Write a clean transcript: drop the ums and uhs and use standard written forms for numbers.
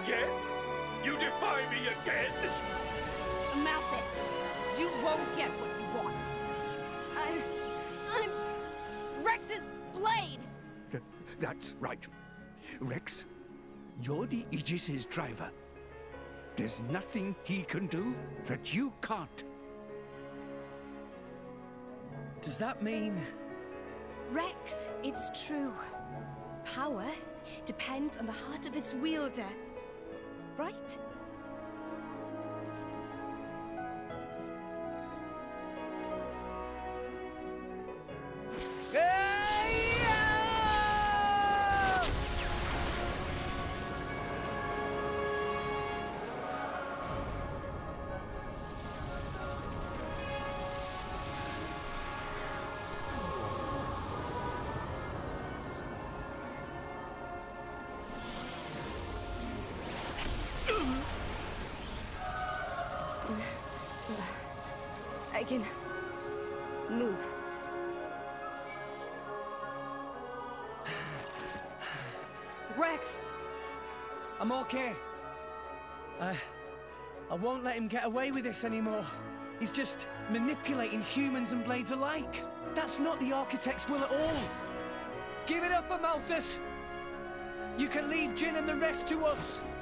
Again? You defy me again? Malthus, you won't get what you want. I'm Rex's blade! That's right. Rex, you're the Aegis's driver. There's nothing he can do that you can't. Does that mean... Rex, it's true. Power depends on the heart of its wielder. Right? I can move. Rex! I'm okay. I won't let him get away with this anymore. He's just manipulating humans and blades alike. That's not the Architect's will at all. Give it up, Amalthus! You can leave Jin and the rest to us.